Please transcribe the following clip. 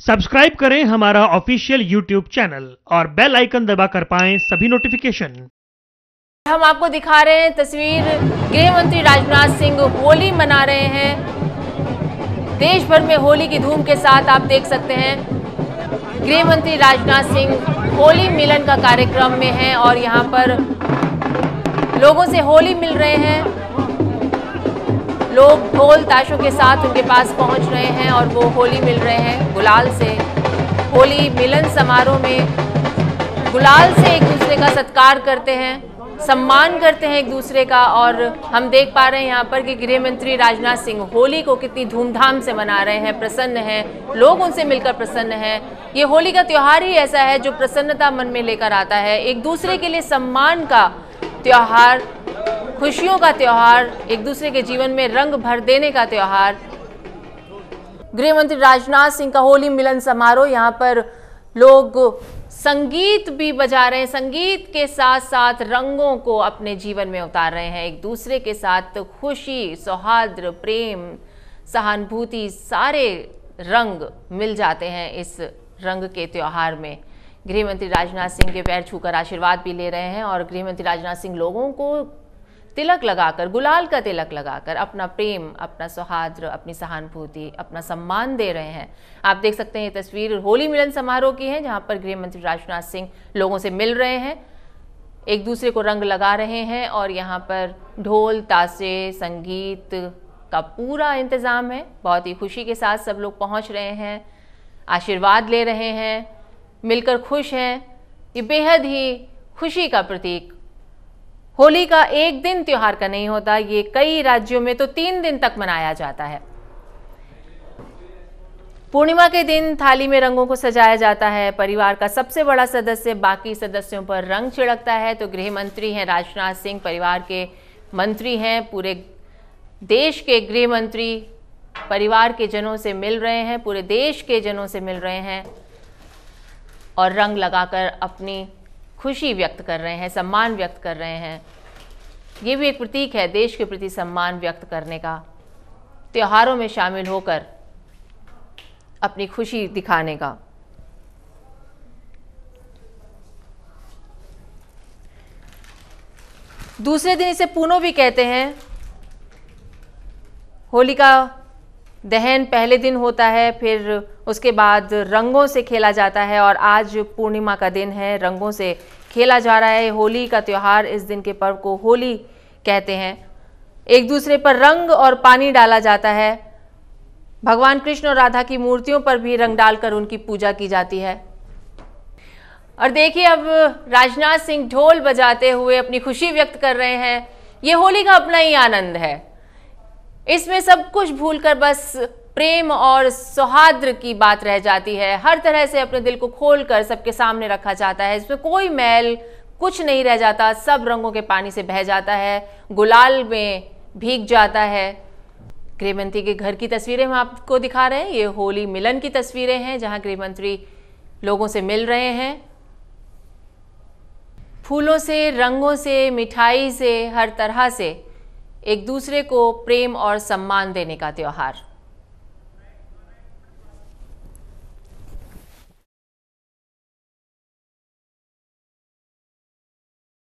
Subscribe करें हमारा official YouTube channel और बेल आइकन दबाकर पाएं सभी नोटिफिकेशन। हम आपको दिखा रहे हैं तस्वीर, गृह मंत्री राजनाथ सिंह होली मना रहे हैं। देश भर में होली की धूम के साथ आप देख सकते हैं गृह मंत्री राजनाथ सिंह होली मिलन का कार्यक्रम में हैं और यहाँ पर लोगों से होली मिल रहे हैं। लोग ढोल ताशों के साथ उनके पास पहुंच रहे हैं और वो होली मिल रहे हैं गुलाल से। होली मिलन समारोह में गुलाल से एक दूसरे का सत्कार करते हैं, सम्मान करते हैं एक दूसरे का। और हम देख पा रहे हैं यहाँ पर कि गृह मंत्री राजनाथ सिंह होली को कितनी धूमधाम से मना रहे हैं, प्रसन्न हैं, लोग उनसे मिलकर प्रसन्न हैं। ये होली का त्यौहार ही ऐसा है जो प्रसन्नता मन में लेकर आता है, एक दूसरे के लिए सम्मान का त्यौहार, खुशियों का त्यौहार, एक दूसरे के जीवन में रंग भर देने का त्यौहार। गृह मंत्री राजनाथ सिंह का होली मिलन समारोह, यहाँ पर लोग संगीत भी बजा रहे हैं, संगीत के साथ साथ रंगों को अपने जीवन में उतार रहे हैं। एक दूसरे के साथ खुशी, सौहार्द, प्रेम, सहानुभूति, सारे रंग मिल जाते हैं इस रंग के त्यौहार में। गृह मंत्री राजनाथ सिंह के पैर छूकर आशीर्वाद भी ले रहे हैं और गृह मंत्री राजनाथ सिंह लोगों को तिलक लगाकर, गुलाल का तिलक लगाकर अपना प्रेम, अपना सौहार्द, अपनी सहानुभूति, अपना सम्मान दे रहे हैं। आप देख सकते हैं ये तस्वीर होली मिलन समारोह की है जहां पर गृह मंत्री राजनाथ सिंह लोगों से मिल रहे हैं, एक दूसरे को रंग लगा रहे हैं और यहाँ पर ढोल ताशे, संगीत का पूरा इंतजाम है। बहुत ही खुशी के साथ सब लोग पहुँच रहे हैं, आशीर्वाद ले रहे हैं, मिलकर खुश हैं। ये बेहद ही खुशी का प्रतीक। होली का एक दिन त्योहार का नहीं होता, ये कई राज्यों में तो 3 दिन तक मनाया जाता है। पूर्णिमा के दिन थाली में रंगों को सजाया जाता है, परिवार का सबसे बड़ा सदस्य बाकी सदस्यों पर रंग छिड़कता है। तो गृह मंत्री हैं राजनाथ सिंह, परिवार के मंत्री हैं, पूरे देश के गृह मंत्री परिवार के जनों से मिल रहे हैं, पूरे देश के जनों से मिल रहे हैं और रंग लगाकर अपनी खुशी व्यक्त कर रहे हैं, सम्मान व्यक्त कर रहे हैं। ये भी एक प्रतीक है देश के प्रति सम्मान व्यक्त करने का, त्योहारों में शामिल होकर अपनी खुशी दिखाने का। दूसरे दिन इसे पूनो भी कहते हैं। होली का दहन पहले दिन होता है, फिर उसके बाद रंगों से खेला जाता है और आज पूर्णिमा का दिन है, रंगों से खेला जा रहा है। होली का त्यौहार, इस दिन के पर्व को होली कहते हैं। एक दूसरे पर रंग और पानी डाला जाता है। भगवान कृष्ण और राधा की मूर्तियों पर भी रंग डालकर उनकी पूजा की जाती है। और देखिए अब राजनाथ सिंह ढोल बजाते हुए अपनी खुशी व्यक्त कर रहे हैं। ये होली का अपना ही आनंद है, इसमें सब कुछ भूलकर बस प्रेम और सौहार्द की बात रह जाती है। हर तरह से अपने दिल को खोलकर सबके सामने रखा जाता है, इसमें कोई मैल कुछ नहीं रह जाता, सब रंगों के पानी से बह जाता है, गुलाल में भीग जाता है। गृह मंत्री के घर की तस्वीरें हम आपको दिखा रहे हैं। ये होली मिलन की तस्वीरें हैं जहां गृह मंत्री लोगों से मिल रहे हैं। फूलों से, रंगों से, मिठाई से, हर तरह से एक दूसरे को प्रेम और सम्मान देने का त्योहार।